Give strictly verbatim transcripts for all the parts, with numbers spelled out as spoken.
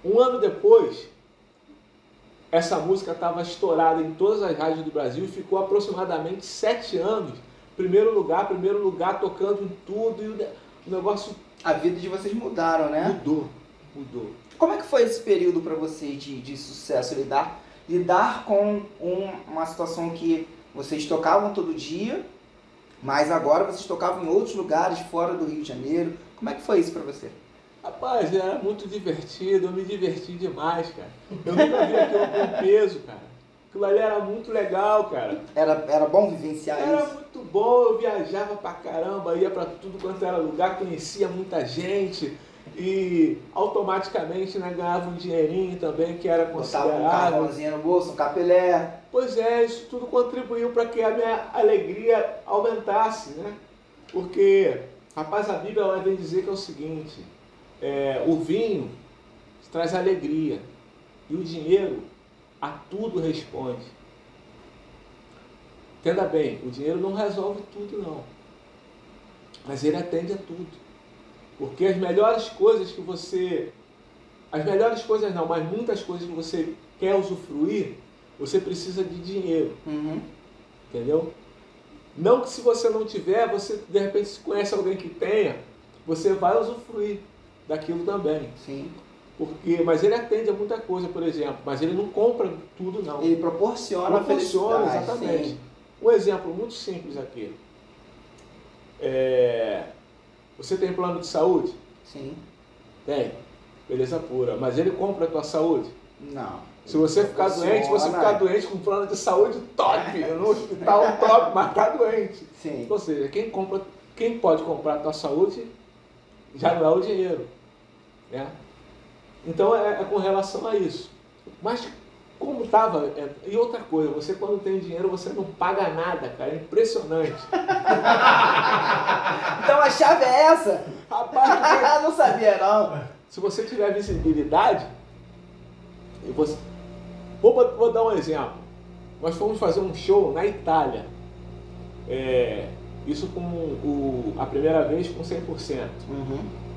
Um ano depois, essa música estava estourada em todas as rádios do Brasil e ficou aproximadamente sete anos. Primeiro lugar, primeiro lugar, tocando em tudo. E o negócio... A vida de vocês mudaram, né? Mudou, mudou. Como é que foi esse período para vocês de, de sucesso? Lidar, lidar com um, uma situação que vocês tocavam todo dia, mas agora vocês tocavam em outros lugares fora do Rio de Janeiro. Como é que foi isso para você? Rapaz, era muito divertido, eu me diverti demais, cara. Eu nunca vi aquilo com peso, cara. Aquilo ali era muito legal, cara. Era, era bom vivenciar Era isso? muito bom, eu viajava pra caramba, ia pra tudo quanto era lugar, conhecia muita gente e automaticamente, né, ganhava um dinheirinho também, que era Botava um considerável. carvãozinho no bolso, um capilé. Pois é, isso tudo contribuiu para que a minha alegria aumentasse, né? Porque, rapaz, a Bíblia ela vem dizer que é o seguinte, é, o vinho traz alegria e o dinheiro a tudo responde. Entenda bem, o dinheiro não resolve tudo não, mas ele atende a tudo. Porque as melhores coisas que você, as melhores coisas não, mas muitas coisas que você quer usufruir, você precisa de dinheiro, Uhum. entendeu? Não que se você não tiver, você de repente se conhece alguém que tenha, você vai usufruir daquilo também. Sim. Porque, mas ele atende a muita coisa, por exemplo, mas ele não compra tudo não. Ele proporciona, Proporciona, a felicidade. exatamente. Sim. Um exemplo muito simples aqui. É... Você tem plano de saúde? Sim. Tem. Beleza pura. Mas ele compra a tua saúde? Não. Se você ficar doente, você ficar doente com um plano de saúde top, no hospital top, mas tá doente. Sim. Ou seja, quem, compra, quem pode comprar a tua saúde já não é o dinheiro. Né? Então é, é com relação a isso. Mas como estava... É, e outra coisa, você quando tem dinheiro, você não paga nada, cara. É impressionante. Então a chave é essa? Rapaz, Não sabia não. se você tiver visibilidade, e você... Vou, vou dar um exemplo. Nós fomos fazer um show na Itália. É, isso com o, a primeira vez com cem por cento. Uhum.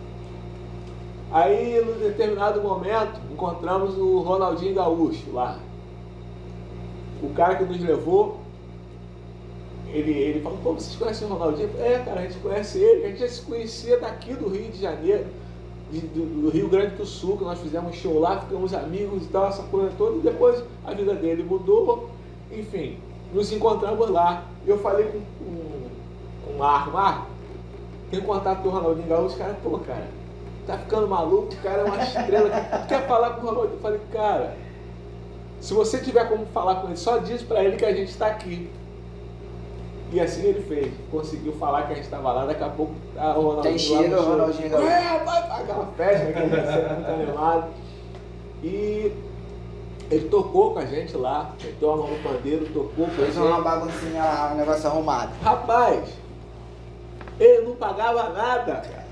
Aí, num determinado momento, encontramos o Ronaldinho Gaúcho lá. O cara que nos levou, ele, ele falou, pô, vocês conhecem o Ronaldinho? É, cara, a gente conhece ele, a gente já se conhecia daqui do Rio de Janeiro, de, do, do Rio Grande do Sul, que nós fizemos show lá, ficamos amigos e tal, essa coisa toda, e depois a vida dele mudou, enfim, nos encontramos lá. Eu falei com, com, com o Marco, Marco, tem contato com o Ronaldinho Gaúcho? Cara, pô, cara, tá ficando maluco, o cara é uma estrela, quer falar com o Ronaldinho? Eu falei, cara, se você tiver como falar com ele, só diz pra ele que a gente está aqui. E assim ele fez, conseguiu falar que a gente estava lá, daqui a pouco a Ronaldinho Tem chega o Ronaldinho Gaúcho. É, vai aquela festa, que a gente é muito animado. E ele tocou com a gente lá, meteu a mão no pandeiro, tocou com a Fez uma gente. baguncinha lá, um negócio arrumado. Rapaz, ele não pagava nada, cara.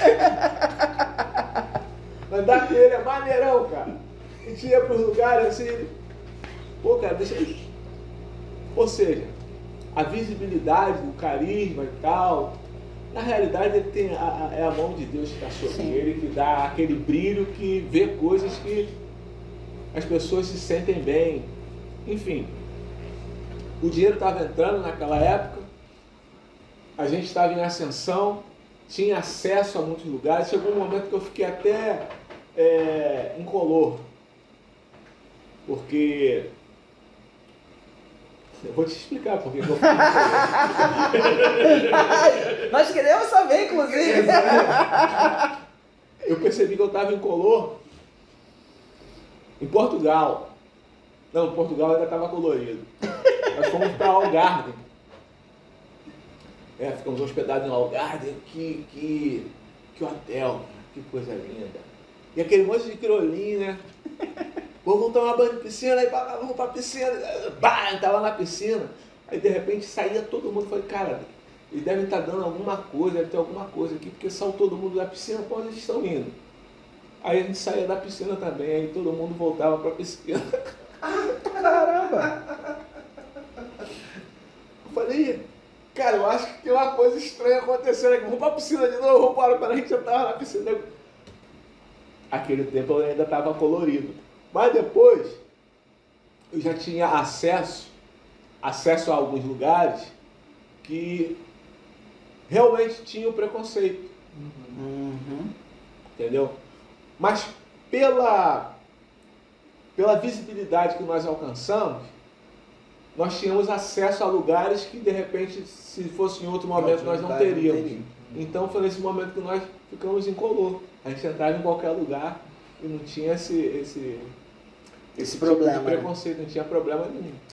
Andar com ele é maneirão, cara. A gente ia pros lugares assim, ele... Pô, cara, deixa ele... Ou seja, a visibilidade, o carisma e tal, na realidade ele tem a, a, é a mão de Deus que está sobre Sim. ele, que dá aquele brilho, que vê coisas que as pessoas se sentem bem. Enfim, o dinheiro estava entrando naquela época, a gente estava em ascensão, tinha acesso a muitos lugares, chegou um momento que eu fiquei até é, incolor, porque... Eu vou te explicar porque eu fiquei incolor. Nós queremos saber, inclusive. Eu percebi que eu estava incolor em Portugal. Não, Portugal ainda estava colorido. Nós fomos para Algarve. É, ficamos hospedados em Algarve. Que, que, que hotel, que coisa linda. E aquele monte de criolinho, né? Pô, vamos tomar banho de piscina, aí vamos pra piscina. Bah, tava na piscina. Aí de repente saía todo mundo. Falei, cara, eles devem estar dando alguma coisa, deve ter alguma coisa aqui, porque saiu todo mundo da piscina, pra onde eles estão indo? Aí a gente saía da piscina também, aí todo mundo voltava pra piscina. Caramba! Eu falei, cara, eu acho que tem uma coisa estranha acontecendo aqui. Vamos pra piscina de novo, vamos embora, quando a gente já tava na piscina. aquele tempo eu ainda estava colorido. Mas depois eu já tinha acesso, acesso a alguns lugares que realmente tinham preconceito. Uhum. Entendeu? Mas pela, pela visibilidade que nós alcançamos, nós tínhamos acesso a lugares que de repente, se fosse em outro momento, nós não teríamos. Então foi nesse momento que nós ficamos incolor. A gente entrava em qualquer lugar e não tinha esse, esse, Esse tipo problema, de né? preconceito, não tinha problema nenhum.